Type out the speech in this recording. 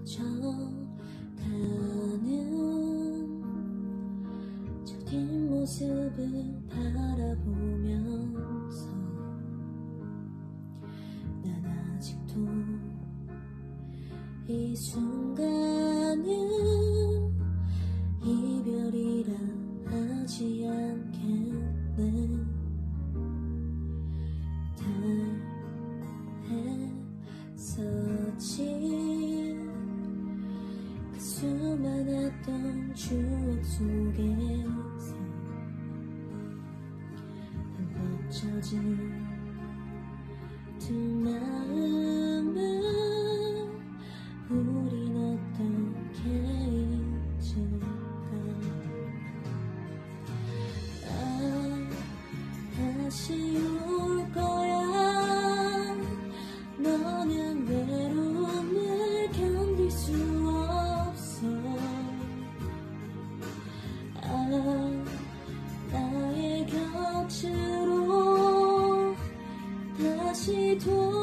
꺼져가는 저 뒷모습을 바라보면서 난 아직도 이 순간은 이별이라 하지 않겠네. 다 했었지. 그 수많았던 추억 속에서 흩어진 두 마음을 우린 어떻게 잊을까. 다시 올 거야. 너는 외로움을 견딜 수 없어. 나의 곁으로 다시 돌아와.